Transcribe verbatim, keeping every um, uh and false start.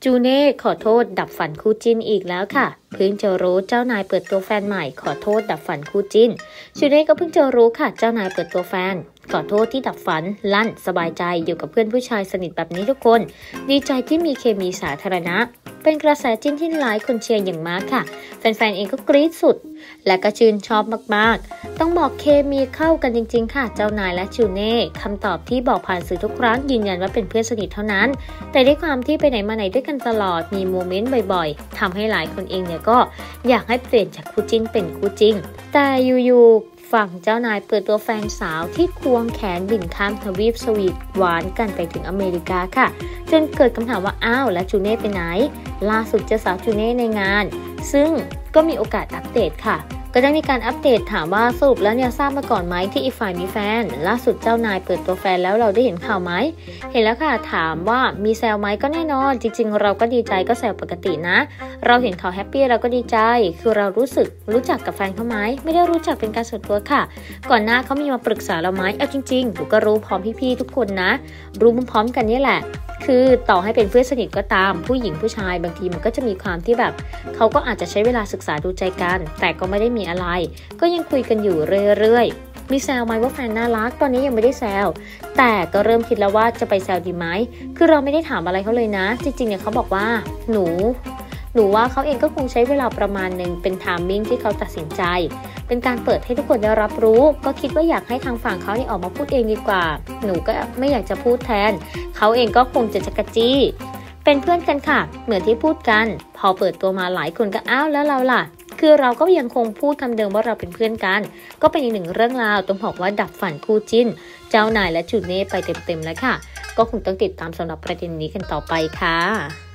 จูเน่ขอโทษดับฝันคู่จิ้นอีกแล้วค่ะเพิ่งจะรู้เจ้านายเปิดตัวแฟนใหม่ขอโทษดับฝันคู่จิ้นจูเน่ก็เพิ่งจะรู้ค่ะเจ้านายเปิดตัวแฟนขอโทษที่ดับฝันลั่นสบายใจอยู่กับเพื่อนผู้ชายสนิทแบบนี้ทุกคนดีใจที่มีเคมีสาธารณะเป็นกระแสจิ้นที่หลายคนเชียร์อย่างมากค่ะแฟนๆเองก็กรี๊ดสุดและก็ชื่นชอบมากๆต้องบอกเคมีเข้ากันจริงๆค่ะเจ้านายและจูเน่คำตอบที่บอกผ่านสื่อทุกครั้งยืนยันว่าเป็นเพื่อนสนิทเท่านั้นแต่ด้วยความที่ไปไหนมาไหนด้วยกันตลอดมีโมเมนต์บ่อยๆทำให้หลายคนเองเนี่ยก็อยากให้เปลี่ยนจากคู่จิ้นเป็นคู่จริงแต่อยู่ๆฝั่งเจ้านายเปิดตัวแฟนสาวที่ควงแขนบินข้ามทวีปสวีทหวานกันไปถึงอเมริกาค่ะจนเกิดคำถามว่าอ้าวแล้วจูเน่ไปไหนล่าสุดเจอสาวจูเน่ในงานซึ่งก็มีโอกาสอัปเดตค่ะก็ได้มีการอัปเดตถามว่าสรุปแล้วเนี่ยทราบมาก่อนไหมที่อีกฝ่ายมีแฟนล่าสุดเจ้านายเปิดตัวแฟนแล้วเราได้เห็นข่าวไหมเห็นแล้วค่ะถามว่ามีแซวไหมก็แน่นอนจริงๆเราก็ดีใจก็แซวปกตินะเราเห็นเขาแฮปปี้เราก็ดีใจคือเรารู้สึกรู้จักกับแฟนเขาไหมไม่ได้รู้จักเป็นการส่วนตัวค่ะก่อนหน้าเขามีมาปรึกษาเราไหมเอาจริงๆหนูก็รู้พร้อมพี่ๆทุกคนนะรู้พร้อมๆกันนี่แหละคือต่อให้เป็นเพื่อนสนิทก็ตามผู้หญิงผู้ชายบางทีมันก็จะมีความที่แบบเขาก็อาจจะใช้เวลาศึกษาดูใจกันแต่ก็ไม่ได้มีอะไรก็ยังคุยกันอยู่เรื่อยๆมีแซวไหมว่าแฟนน่ารักตอนนี้ยังไม่ได้แซวแต่ก็เริ่มคิดแล้วว่าจะไปแซวดีไหมคือเราไม่ได้ถามอะไรเขาเลยนะจริงๆเนี่ยเขาบอกว่าหนูหนูว่าเขาเองก็คงใช้เวลาประมาณหนึ่งเป็นไทมิ่งที่เขาตัดสินใจเป็นการเปิดให้ทุกคนได้รับรู้ก็คิดว่าอยากให้ทางฝั่งเขาเนี่ยออกมาพูดเองดีกว่าหนูก็ไม่อยากจะพูดแทนเขาเองก็คงจะจักรจี้เป็นเพื่อนกันค่ะเหมือนที่พูดกันพอเปิดตัวมาหลายคนก็อ้าวแล้วเราล่ะคือเราก็ยังคงพูดคำเดิมว่าเราเป็นเพื่อนกันก็เป็นอีกหนึ่งเรื่องราวต้องบอกว่าดับฝันคู่จิ้นเจ้านายและจูเน่ไปเต็มๆแล้วค่ะก็คงต้องติดตามสำหรับประเด็นนี้กันต่อไปค่ะ